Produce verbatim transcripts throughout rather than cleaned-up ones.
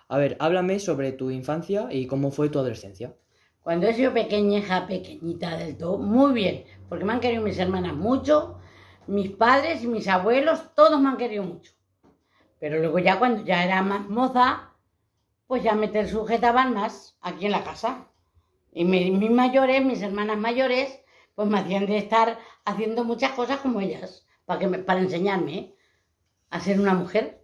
A ver, háblame sobre tu infancia y cómo fue tu adolescencia. Cuando he sido pequeñeja, pequeñita del todo, muy bien, porque me han querido mis hermanas mucho, mis padres y mis abuelos, todos me han querido mucho. Pero luego ya cuando ya era más moza, pues ya me te sujetaban más aquí en la casa. Y mis, mis mayores, mis hermanas mayores, pues me hacían de estar haciendo muchas cosas como ellas, para, que me, para enseñarme ¿eh? a ser una mujer.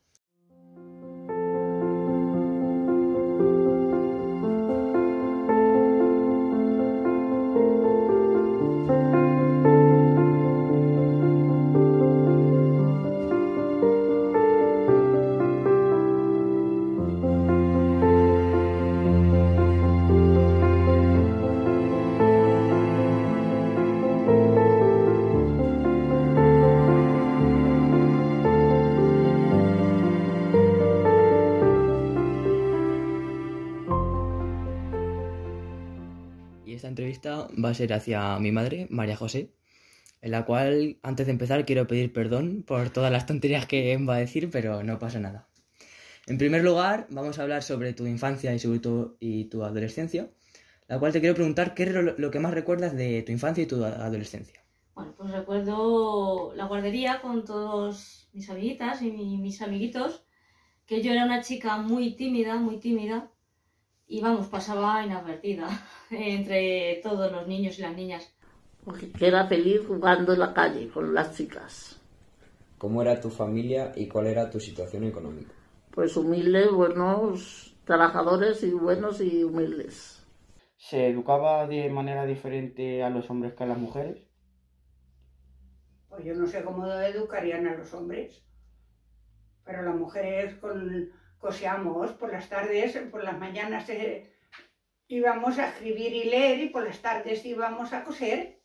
Y esta entrevista va a ser hacia mi madre, María José, en la cual, antes de empezar, quiero pedir perdón por todas las tonterías que va a decir, pero no pasa nada. En primer lugar, vamos a hablar sobre tu infancia y sobre tu, y tu adolescencia, la cual te quiero preguntar qué es lo, lo que más recuerdas de tu infancia y tu adolescencia. Bueno, pues recuerdo la guardería con todos mis amiguitas y mi, mis amiguitos, que yo era una chica muy tímida, muy tímida, y vamos, pasaba inadvertida entre todos los niños y las niñas. Porque era feliz jugando en la calle con las chicas. ¿Cómo era tu familia y cuál era tu situación económica? Pues humildes, buenos, trabajadores y buenos y humildes. ¿Se educaba de manera diferente a los hombres que a las mujeres? Pues yo no sé cómo educarían a los hombres, pero las mujeres con, coseamos por las tardes, por las mañanas eh, íbamos a escribir y leer y por las tardes íbamos a coser.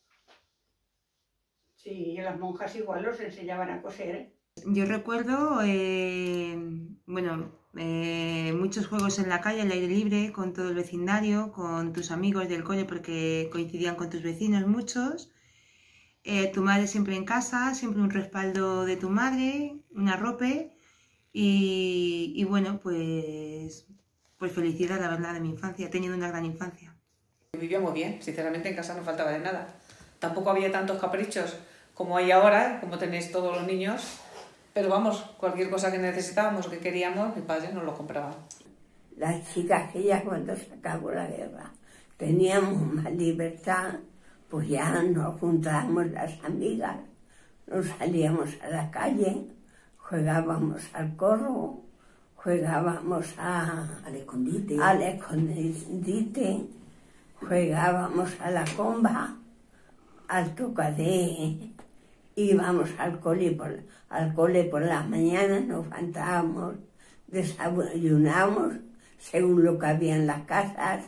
Sí, y las monjas igual los enseñaban a coser. Yo recuerdo, eh, bueno, eh, muchos juegos en la calle, al aire libre, con todo el vecindario, con tus amigos del cole, porque coincidían con tus vecinos muchos. Eh, tu madre siempre en casa, siempre un respaldo de tu madre, una ropa y, y bueno, pues, pues felicidad, la verdad, de mi infancia. He tenido una gran infancia. Vivíamos bien, sinceramente en casa no faltaba de nada. Tampoco había tantos caprichos como hay ahora, como tenéis todos los niños. Pero vamos, cualquier cosa que necesitábamos o que queríamos, mi padre nos lo compraba. Las chicas que ya cuando se acabó la guerra teníamos más libertad, pues ya nos juntábamos las amigas, nos salíamos a la calle, jugábamos al corro, jugábamos a, al escondite, al escondite, jugábamos a la comba, al tocadé, íbamos al cole por, al cole por las mañanas, nos levantábamos, desayunábamos según lo que había en las casas.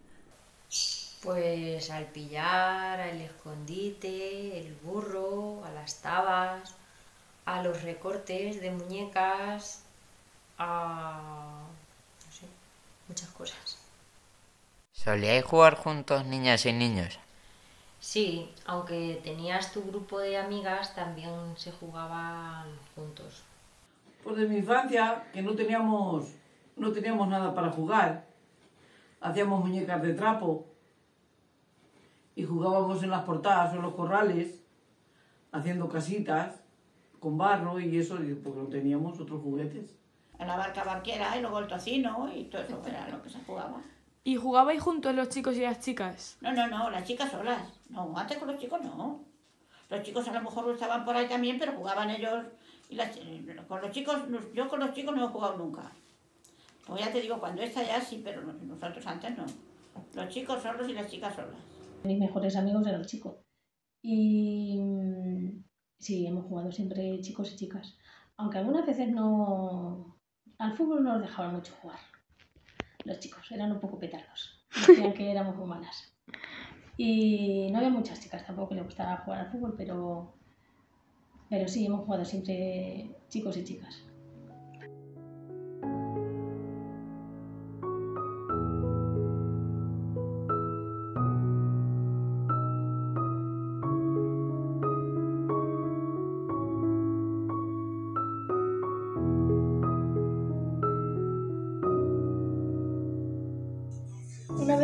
Pues al pillar, al escondite, el burro, a las tabas, a los recortes de muñecas, a... no sé, muchas cosas. ¿Solíais jugar juntos, niñas y niños? Sí, aunque tenías tu grupo de amigas, también se jugaban juntos. Pues de mi infancia, que no teníamos, no teníamos nada para jugar. Hacíamos muñecas de trapo y jugábamos en las portadas o en los corrales, haciendo casitas con barro y eso, porque no teníamos otros juguetes. En la barca barquera y luego el tocino y todo eso era lo que se jugaba. ¿Y jugabais juntos los chicos y las chicas? No, no, no, las chicas solas. No, antes con los chicos no. Los chicos a lo mejor estaban por ahí también, pero jugaban ellos. Y las, con los chicos, yo con los chicos no he jugado nunca. Pues ya te digo, cuando está ya sí, pero nosotros antes no. Los chicos solos y las chicas solas. Mis mejores amigos eran chicos. Y sí, hemos jugado siempre chicos y chicas. Aunque algunas veces no... Al fútbol no nos dejaban mucho jugar. Los chicos eran un poco petardos. Decían que éramos humanas. Y no había muchas chicas tampoco que les gustaba jugar al fútbol, pero, pero sí, hemos jugado siempre chicos y chicas.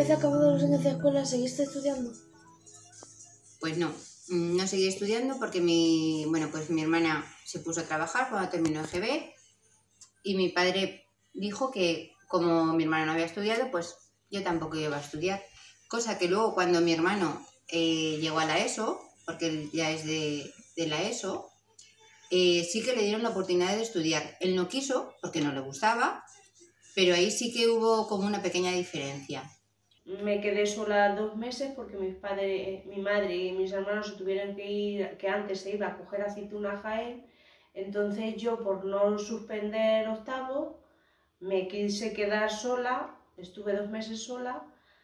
vez acabados los años de escuela, seguiste estudiando? Pues no, no seguí estudiando porque mi, bueno, pues mi hermana se puso a trabajar cuando terminó el G B y mi padre dijo que como mi hermana no había estudiado, pues yo tampoco iba a estudiar. Cosa que luego cuando mi hermano eh, llegó a la ESO, porque él ya es de, de la ESO, eh, sí que le dieron la oportunidad de estudiar. Él no quiso porque no le gustaba, pero ahí sí que hubo como una pequeña diferencia. Me quedé sola dos meses porque mis padres, mi madre y mis hermanos se tuvieron que ir, que antes se iba a coger aceituna a Jaén. Entonces yo, por no suspender octavo, me quise quedar sola, estuve dos meses sola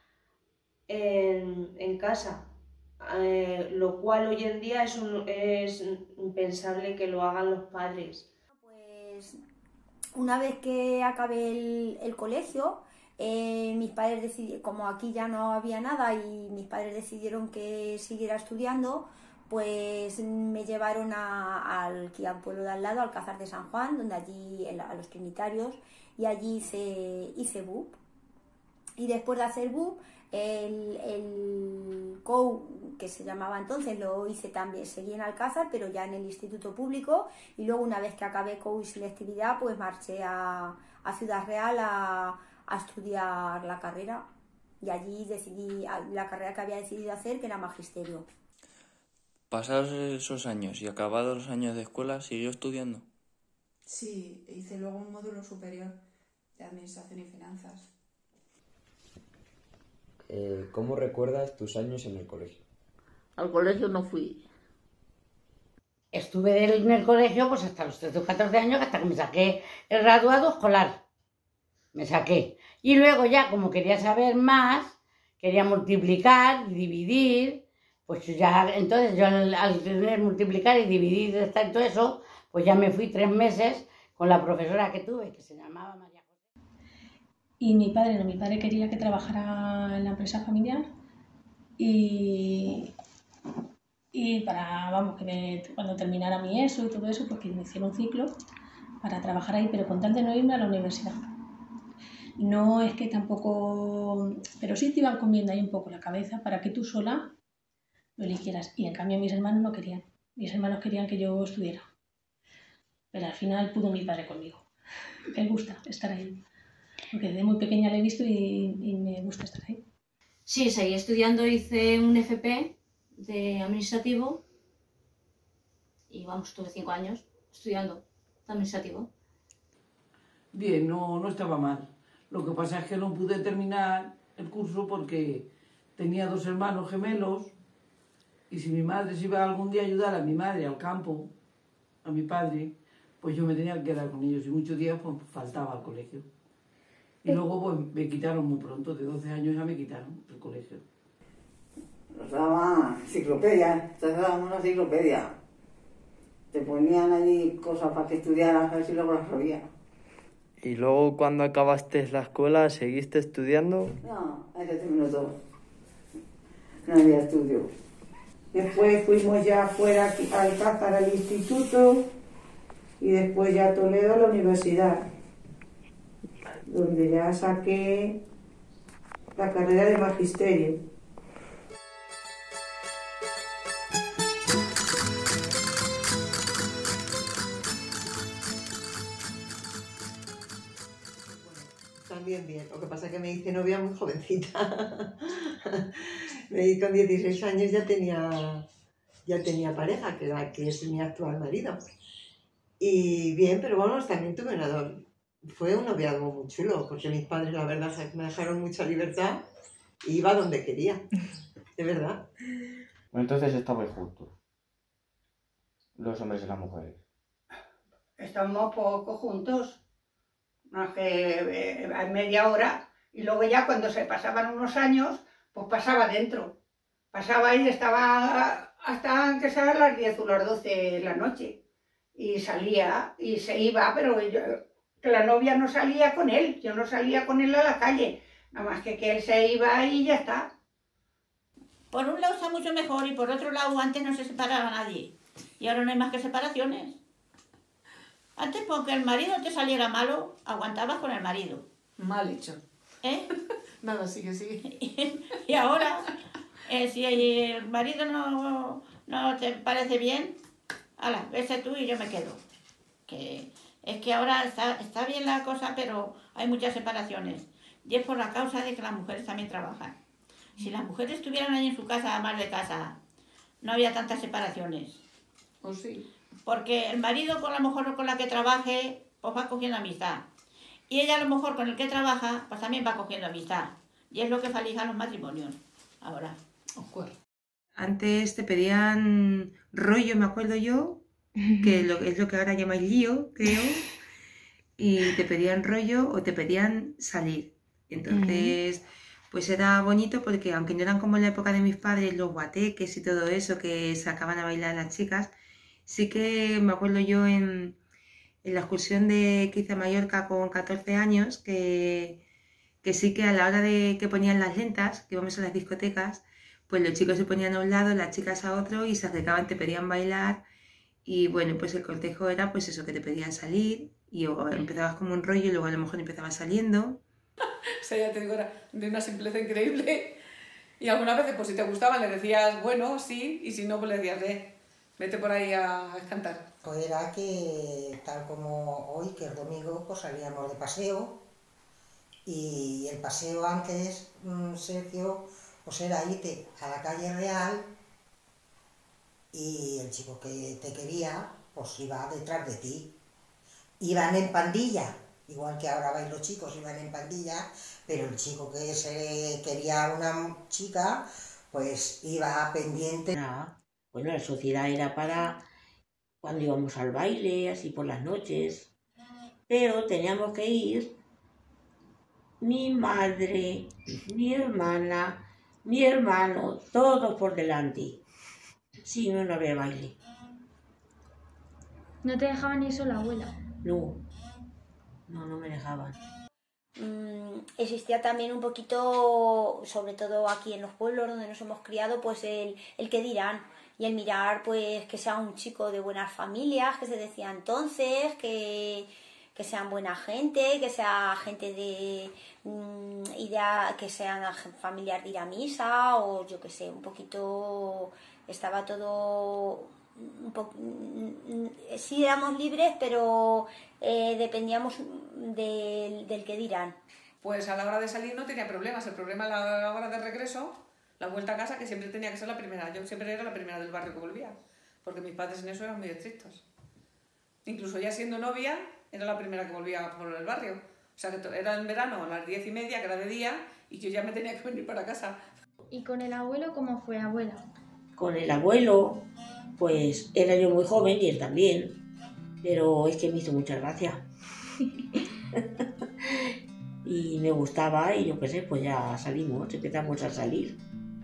en, en casa, eh, lo cual hoy en día es, un, es impensable que lo hagan los padres. Pues una vez que acabé el, el colegio, eh, mis padres decidieron, como aquí ya no había nada y mis padres decidieron que siguiera estudiando, pues me llevaron a, al, aquí al pueblo de al lado, al Alcázar de San Juan, donde allí, a los Trinitarios, y allí hice, hice B U P. Y después de hacer B U P, el, el C O U, que se llamaba entonces, lo hice también, seguí en Alcázar, pero ya en el instituto público, y luego una vez que acabé C O U y selectividad, pues marché a, a Ciudad Real a, a estudiar la carrera, y allí decidí la carrera que había decidido hacer, que era magisterio. Pasados esos años y acabados los años de escuela, ¿siguió estudiando? Sí, hice luego un módulo superior de Administración y Finanzas. Eh, ¿Cómo recuerdas tus años en el colegio? Al colegio no fui. Estuve en el colegio pues hasta los trece o catorce años, hasta que me saqué el graduado escolar. Me saqué. Y luego ya, como quería saber más, quería multiplicar y dividir, pues ya, entonces yo al, al tener multiplicar y dividir y todo eso, pues ya me fui tres meses con la profesora que tuve, que se llamaba María José. Y mi padre no, mi padre quería que trabajara en la empresa familiar y, y para, vamos, que me, cuando terminara mi ESO y todo eso, porque me hicieron un ciclo para trabajar ahí, pero con tal de no irme a la universidad. No es que tampoco, pero sí te iban comiendo ahí un poco la cabeza para que tú sola lo eligieras. Y en cambio mis hermanos no querían. Mis hermanos querían que yo estudiara. Pero al final pudo mi padre conmigo. Me gusta estar ahí. Porque desde muy pequeña lo he visto y, y me gusta estar ahí. Sí, seguí estudiando, hice un F P de administrativo y vamos, estuve cinco años estudiando de administrativo. Bien, no, no estaba mal. Lo que pasa es que no pude terminar el curso porque tenía dos hermanos gemelos y si mi madre se iba algún día a ayudar a mi madre al campo, a mi padre, pues yo me tenía que quedar con ellos y muchos días pues faltaba al colegio. Y luego pues me quitaron muy pronto, de doce años ya me quitaron el colegio. Nos daban enciclopedia, te daban una enciclopedia. Te ponían allí cosas para que estudiaras, a ver si luego las sabías. ¿Y luego cuando acabaste la escuela seguiste estudiando? No, ahí se terminó todo. No había estudio. Después fuimos ya fuera a Alcázar al instituto y después ya a Toledo a la universidad, donde ya saqué la carrera de magisterio. También bien, lo que pasa es que me hice novia muy jovencita. Me di con dieciséis años, ya tenía, ya tenía pareja, que, era, que es mi actual marido. Y bien, pero vamos, también tuve una... Fue un noviazgo muy chulo, porque mis padres, la verdad, me dejaron mucha libertad y iba donde quería, de verdad. Bueno, entonces estabais juntos, los hombres y las mujeres. Estamos poco juntos. Más que eh, a media hora, y luego ya cuando se pasaban unos años, pues pasaba dentro. Pasaba y estaba hasta que sean las diez o las doce de la noche. Y salía y se iba, pero yo, que la novia no salía con él, yo no salía con él a la calle. Nada más que que él se iba y ya está. Por un lado está mucho mejor y por otro lado antes no se separaba nadie. Y ahora no hay más que separaciones. Antes, porque el marido te saliera malo, aguantabas con el marido. Mal hecho. ¿Eh? Nada, sigue, sigue. Y ahora, eh, si el marido no, no te parece bien, ala, vete tú y yo me quedo. Que es que ahora está, está bien la cosa, pero hay muchas separaciones. Y es por la causa de que las mujeres también trabajan. Si las mujeres estuvieran ahí en su casa, más de casa, no había tantas separaciones. ¿O sí? Porque el marido con la mujer con la que trabaje, pues va cogiendo amistad. Y ella a lo mejor con el que trabaja, pues también va cogiendo amistad. Y es lo que falijan los matrimonios ahora. Antes te pedían rollo, me acuerdo yo, que lo, es lo que ahora llamáis lío, creo, y te pedían rollo o te pedían salir. Entonces, pues era bonito porque aunque no eran como en la época de mis padres, los guateques y todo eso, que sacaban a bailar las chicas, sí que me acuerdo yo en, en la excursión de que hice a Mallorca con catorce años, que, que sí que a la hora de que ponían las lentas, que íbamos a las discotecas, pues los chicos se ponían a un lado, las chicas a otro y se acercaban, te pedían bailar y bueno, pues el cortejo era pues eso, que te pedían salir y o empezabas como un rollo y luego a lo mejor empezabas saliendo. O sea, ya te digo, era de una simpleza increíble. Y algunas veces, pues si te gustaban, le decías, bueno, sí, y si no, pues le decías, eh, vete por ahí a, a cantar. Pues era que, tal como hoy, que el domingo, pues salíamos de paseo, y el paseo antes, mmm, Sergio, pues era irte a la calle Real, y el chico que te quería, pues iba detrás de ti. Iban en pandilla. Igual que ahora vais los chicos, iban en pandilla, pero el chico que se quería a una chica, pues iba pendiente. Bueno, la sociedad era para cuando íbamos al baile, así por las noches, pero teníamos que ir mi madre, mi hermana, mi hermano, todos por delante. Si no, no había baile. ¿No te dejaban ir sola, abuela? No. No, no me dejaban. Mm, existía también un poquito, sobre todo aquí en los pueblos donde nos hemos criado, pues el, el qué dirán y el mirar pues que sea un chico de buenas familias, que se decía entonces, que, que sean buena gente, que sea gente de mm, idea, que sean familias de ir a misa o yo qué sé, un poquito estaba todo un poco, sí éramos libres, pero eh, dependíamos del, del que dirán. Pues a la hora de salir no tenía problemas, el problema a la hora de regreso, la vuelta a casa, que siempre tenía que ser la primera. Yo siempre era la primera del barrio que volvía, porque mis padres en eso eran muy estrictos. Incluso ya siendo novia, era la primera que volvía por el barrio. O sea, que era en verano a las diez y media, que era de día, y yo ya me tenía que venir para casa. ¿Y con el abuelo cómo fue, abuela? Con el abuelo, pues era yo muy joven y él también, pero es que me hizo mucha gracia. Y me gustaba y yo qué sé, pues ya salimos, empezamos a salir.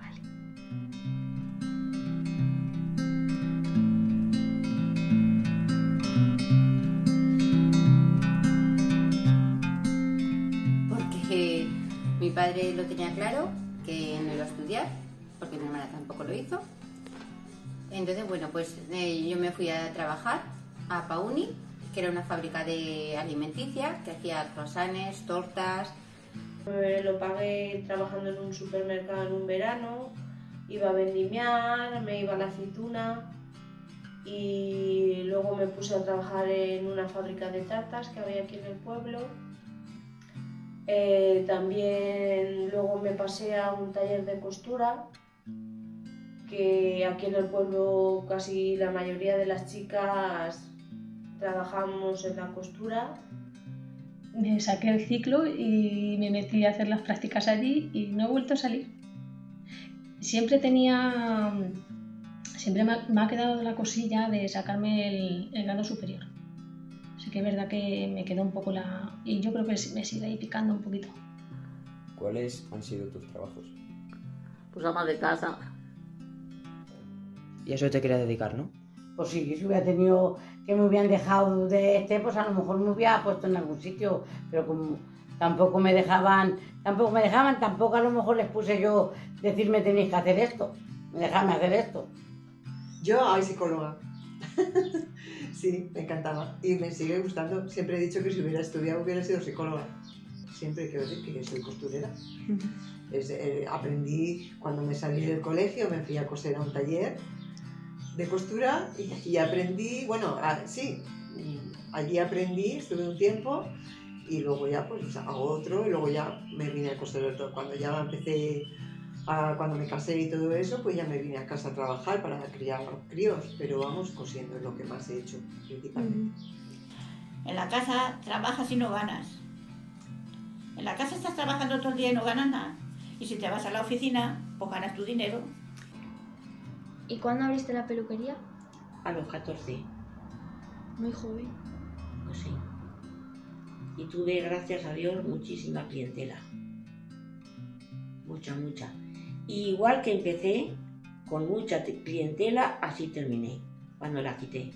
Porque mi padre lo tenía claro, que no iba a estudiar, porque mi hermana tampoco lo hizo. Entonces, bueno, pues eh, yo me fui a trabajar a Pauni, que era una fábrica de alimenticia, que hacía croissants, tortas. Me lo pagué trabajando en un supermercado en un verano, iba a vendimiar, me iba a la aceituna y luego me puse a trabajar en una fábrica de tartas que había aquí en el pueblo. Eh, también luego me pasé a un taller de costura, que aquí en el pueblo casi la mayoría de las chicas trabajamos en la costura. Me saqué el ciclo y me metí a hacer las prácticas allí y no he vuelto a salir. Siempre tenía, siempre me ha, me ha quedado la cosilla de sacarme el, el grado superior. Así que es verdad que me quedó un poco la... y yo creo que me sigue ahí picando un poquito. ¿Cuáles han sido tus trabajos? Pues ama de casa. Y a eso te quería dedicar, ¿no? Pues sí, si hubiera tenido que me hubieran dejado de este, pues a lo mejor me hubiera puesto en algún sitio, pero como tampoco me dejaban, tampoco me dejaban, tampoco a lo mejor les puse yo decirme tenéis que hacer esto, me dejaban hacer esto. Yo, ay, psicóloga. Sí, me encantaba y me sigue gustando. Siempre he dicho que si hubiera estudiado hubiera sido psicóloga. siempre quiero decir que soy costurera. Es, eh, aprendí, cuando me salí del colegio, me fui a coser a un taller de costura y, y aprendí, bueno, a, sí, allí aprendí, estuve un tiempo y luego ya pues a otro y luego ya me vine a coser todo. Cuando ya empecé, a, cuando me casé y todo eso, pues ya me vine a casa a trabajar para criar críos, pero vamos, cosiendo es lo que más he hecho principalmente. En la casa trabajas y no ganas. En la casa estás trabajando todo el día y no ganas nada. Y si te vas a la oficina, pues ganas tu dinero. ¿Y cuándo abriste la peluquería? A los catorce. Muy joven. Pues sí. Y tuve, gracias a Dios, muchísima clientela. Mucha, mucha. Y igual que empecé, con mucha clientela, así terminé, cuando la quité.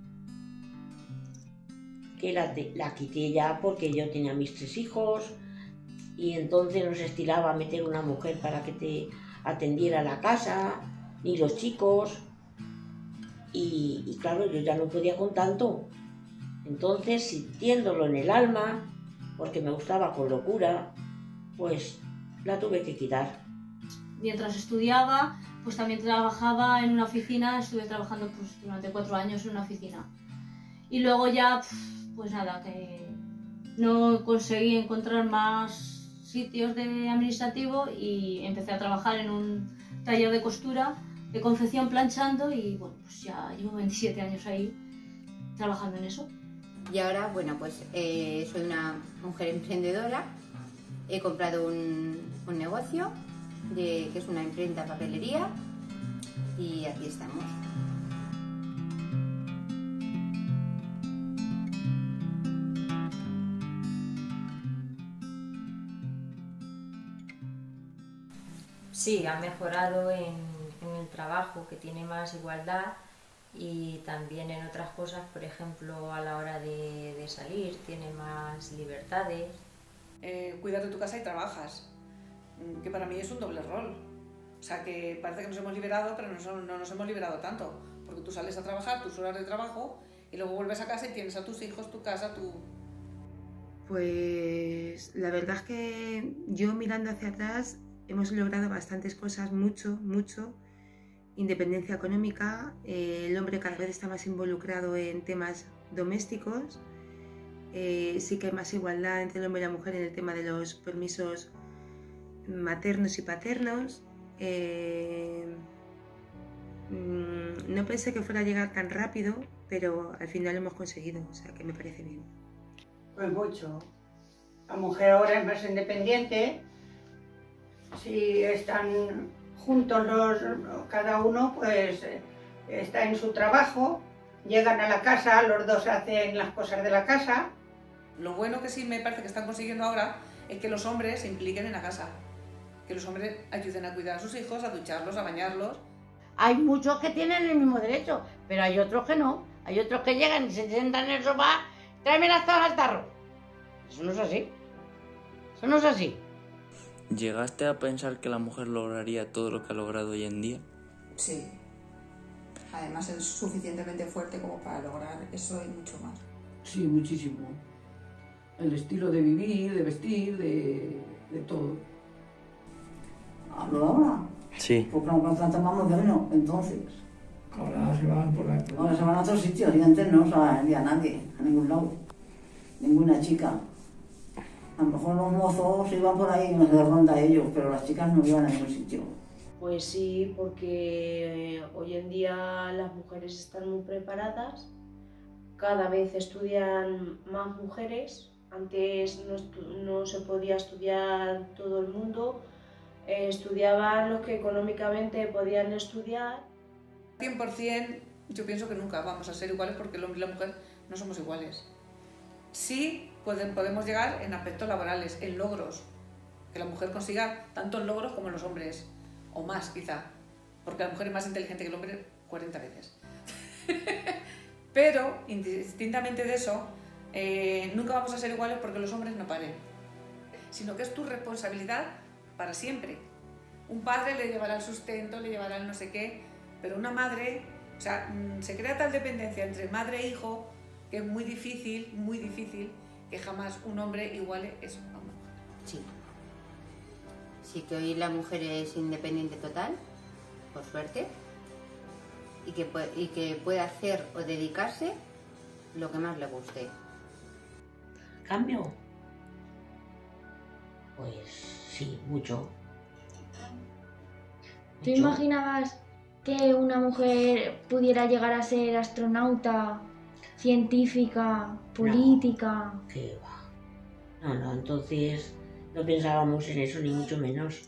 Que la, la quité ya porque yo tenía mis tres hijos y entonces no se estilaba meter una mujer para que te atendiera la casa, ni los chicos. Y, y claro, yo ya no podía con tanto. Entonces, sintiéndolo en el alma, porque me gustaba con locura, pues la tuve que quitar. Mientras estudiaba, pues también trabajaba en una oficina, estuve trabajando pues, durante cuatro años en una oficina. Y luego ya, pues nada, que no conseguí encontrar más sitios de administrativo y empecé a trabajar en un taller de costura, de confección planchando y bueno, pues ya llevo veintisiete años ahí trabajando en eso. Y ahora, bueno, pues eh, soy una mujer emprendedora. He comprado un, un negocio, de, que es una imprenta papelería, y aquí estamos. Sí, ha mejorado en, en el trabajo, que tiene más igualdad, y también en otras cosas, por ejemplo, a la hora de, de salir, tiene más libertades. Eh, cuidas de tu casa y trabajas, que para mí es un doble rol. O sea, que parece que nos hemos liberado, pero no, no nos hemos liberado tanto, porque tú sales a trabajar, tus horas de trabajo, y luego vuelves a casa y tienes a tus hijos, tu casa, tu... Pues la verdad es que yo mirando hacia atrás hemos logrado bastantes cosas, mucho, mucho. Independencia económica, eh, el hombre cada vez está más involucrado en temas domésticos, eh, sí que hay más igualdad entre el hombre y la mujer en el tema de los permisos maternos y paternos. Eh, mmm, no pensé que fuera a llegar tan rápido, pero al final lo hemos conseguido, o sea que me parece bien. Pues mucho. La mujer ahora es más independiente, si están juntos los, cada uno pues está en su trabajo, llegan a la casa, los dos hacen las cosas de la casa. Lo bueno que sí me parece que están consiguiendo ahora es que los hombres se impliquen en la casa, que los hombres ayuden a cuidar a sus hijos, a ducharlos, a bañarlos. Hay muchos que tienen el mismo derecho, pero hay otros que no. Hay otros que llegan y se sientan en el sofá, tráeme las tablas al tarro. Eso no es así. Eso no es así. ¿Llegaste a pensar que la mujer lograría todo lo que ha logrado hoy en día? Sí. Además es suficientemente fuerte como para lograr eso y mucho más. Sí, muchísimo. El estilo de vivir, de vestir, de, de todo. ¿Hablo ahora? Sí. Porque no contratan más modernos, entonces. Ahora se van por ahí. Ahora se van a otros sitios y antes no se va a nadie, a ningún lado. Ninguna chica. A lo mejor los mozos iban por ahí y no se de ronda ellos, pero las chicas no iban a ningún sitio. Pues sí, porque hoy en día las mujeres están muy preparadas, cada vez estudian más mujeres, antes no, no se podía estudiar todo el mundo, eh, estudiaban los que económicamente podían estudiar. cien por cien yo pienso que nunca vamos a ser iguales porque el hombre y la mujer no somos iguales. Sí podemos llegar en aspectos laborales, en logros, que la mujer consiga tantos logros como los hombres, o más quizá, porque la mujer es más inteligente que el hombre cuarenta veces. Pero, indistintamente de eso, eh, nunca vamos a ser iguales porque los hombres no paren, sino que es tu responsabilidad para siempre. Un padre le llevará el sustento, le llevará el no sé qué, pero una madre, o sea, se crea tal dependencia entre madre e hijo que es muy difícil, muy difícil que jamás un hombre iguale eso a una mujer. Sí. Sí que hoy la mujer es independiente total, por suerte, y que, puede, y que puede hacer o dedicarse lo que más le guste. ¿Cambio? Pues sí, mucho. ¿Tú imaginabas que una mujer pudiera llegar a ser astronauta, científica, política? ¿Qué va? No, no, entonces no pensábamos en eso, ni mucho menos.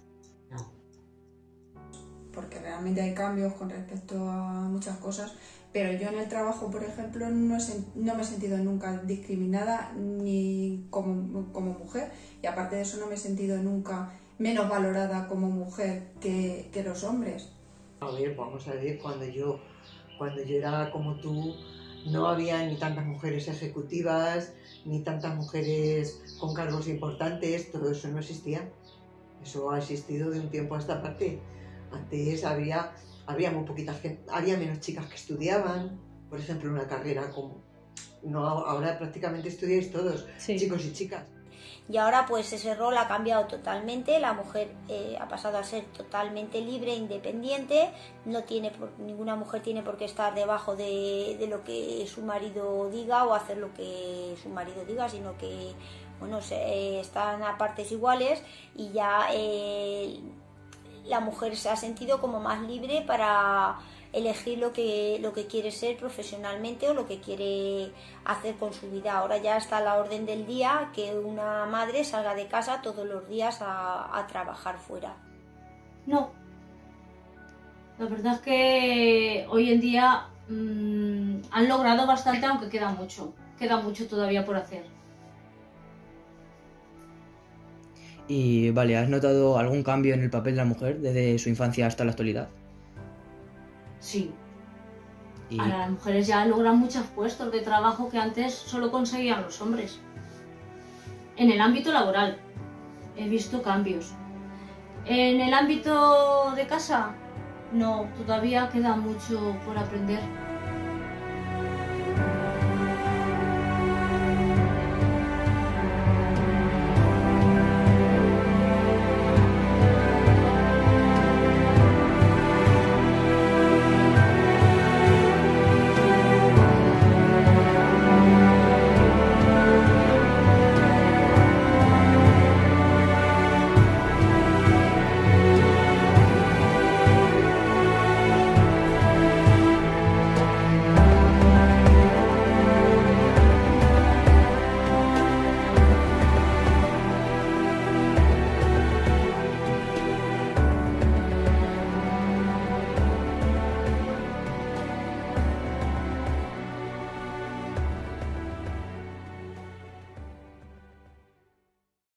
Porque realmente hay cambios con respecto a muchas cosas, pero yo en el trabajo, por ejemplo, no, he, no me he sentido nunca discriminada ni como, como mujer, y aparte de eso no me he sentido nunca menos valorada como mujer que, que los hombres. A ver, vamos a ver, cuando yo, cuando yo era como tú, no había ni tantas mujeres ejecutivas, ni tantas mujeres con cargos importantes, todo eso no existía. Eso ha existido de un tiempo a esta parte. Antes había, había muy poquitas gente, había menos chicas que estudiaban, por ejemplo, una carrera como... No, ahora prácticamente estudiáis todos, sí. Chicos y chicas. Y ahora pues ese rol ha cambiado totalmente, la mujer eh, ha pasado a ser totalmente libre, independiente, no tiene por, ninguna mujer tiene por qué estar debajo de, de lo que su marido diga o hacer lo que su marido diga, sino que bueno, se, eh, están a partes iguales y ya eh, la mujer se ha sentido como más libre para elegir lo que, lo que quiere ser profesionalmente o lo que quiere hacer con su vida. Ahora ya está a la orden del día que una madre salga de casa todos los días a, a trabajar fuera. No. La verdad es que hoy en día mmm, han logrado bastante, aunque queda mucho. Queda mucho todavía por hacer. Y vale, ¿has notado algún cambio en el papel de la mujer desde su infancia hasta la actualidad? Sí. Y... Ahora las mujeres ya logran muchos puestos de trabajo que antes solo conseguían los hombres. En el ámbito laboral he visto cambios. En el ámbito de casa, no, todavía queda mucho por aprender.